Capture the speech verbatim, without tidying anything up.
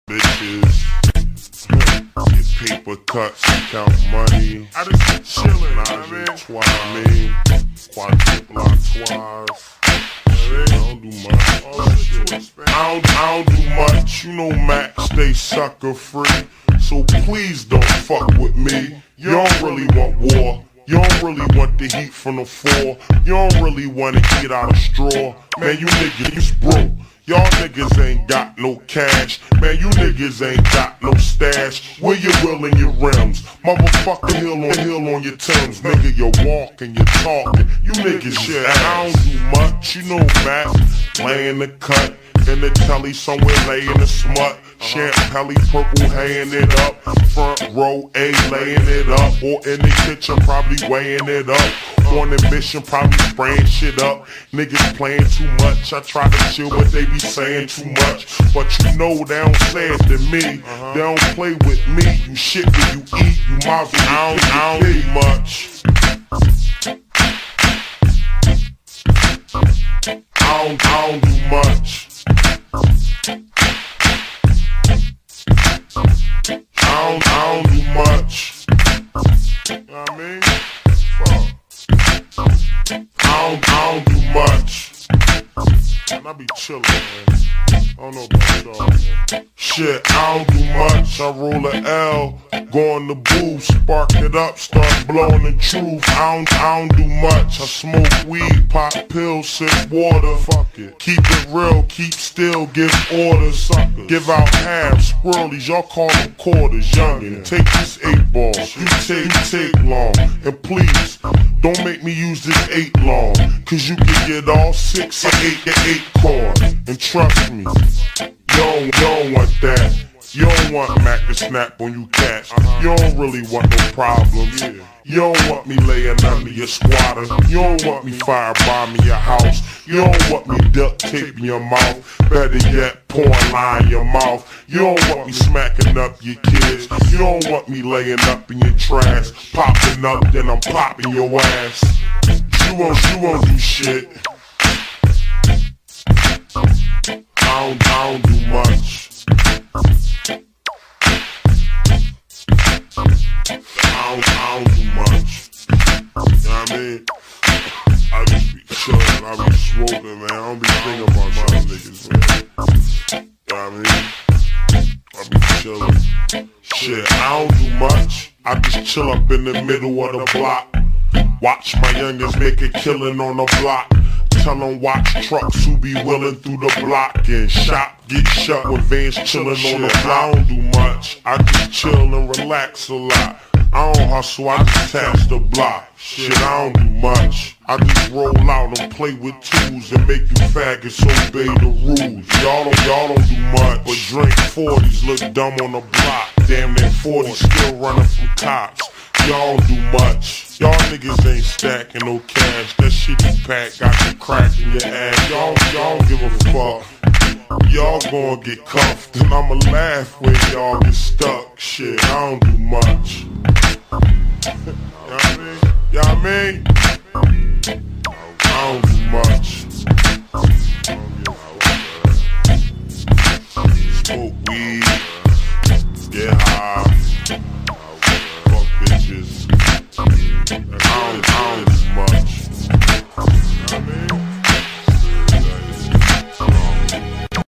bitches. Get paper cuts, count money. I just chillin', Nah, man. Trois, I mean, quadruple trois. I don't do much. All that shit, man. I don't, I don't do much. You know Max stay sucker free. So please don't fuck with me. You don't really want war. You don't really want the heat from the floor. You don't really want to eat out of straw. Man, you niggas broke. Y'all niggas ain't got no cash. Man, you niggas ain't got no stash. Where your will and your rims? Motherfucker, hill on hill on your terms. Nigga, you walking, you talking. You niggas shit. I don't do much. You know Matt, laying the cut. In the telly somewhere laying the smut. Champagne purple haying it up. Front row A laying it up. Or in the kitchen probably weighing it up. On the mission probably spraying shit up. Niggas playing too much. I try to chill but they be saying too much. But you know they don't say it to me. They don't play with me. You shit when you eat. You mouth. I don't, I don't do much. I don't, I don't do much. I don't, I don't do much. You know what I mean? Fuck. I don't, I don't do much. And I be chillin', man. I don't know about y'all, man. Shit, I don't do much. I roll a L, go on the booth, spark it up, start blowing the truth. I don't, I don't do much. I smoke weed, pop pills, sip water. Fuck it. Keep it real, keep still, give orders. Sucker. Give out halves, squirrelies, y'all call them quarters. Youngin', take this eight ball. You take, you take long. And please, don't make me use this eight long. Cause you can get all six or eight, eight corn. And trust me, you don't, you don't want that. You don't want Mac to snap on you cats. You don't really want no problems. You don't want me laying under your squatter. You don't want me firebombing your house. You don't want me duct taping your mouth. Better yet, pouring line in your mouth. You don't want me smacking up your kids. You don't want me laying up in your trash. Popping up, then I'm popping your ass. You won't, you won't do shit. I don't, I don't do much. I don't, I don't do much. You know what I mean? I just be chillin', I be smoking, man. I don't be thinking about y'all niggas, man. You know what I mean? I be chillin'. Shit, I don't do much. I just chill up in the middle of the block. Watch my youngest make a killin' on the block. Tell them watch trucks who be willin' through the block. And shop get shut when vans chillin' on the block. I don't do much, I just chill and relax a lot. I don't hustle, I just tax the block. Shit, I don't do much. I just roll out and play with tools and make you faggots obey the rules. Y'all don't, y'all don't do much, but drink forties, look dumb on the block. Damn, that forty still running from cops. Y'all don't do much. Y'all niggas ain't stacking no cash. That shit you pack got you crack in your ass. Y'all, y'all don't give a fuck. Y'all gon' get cuffed, and I'ma laugh when y'all get stuck. Shit, I don't do much. Y'all mean? Y'all mean? I don't do much. Smoke weed,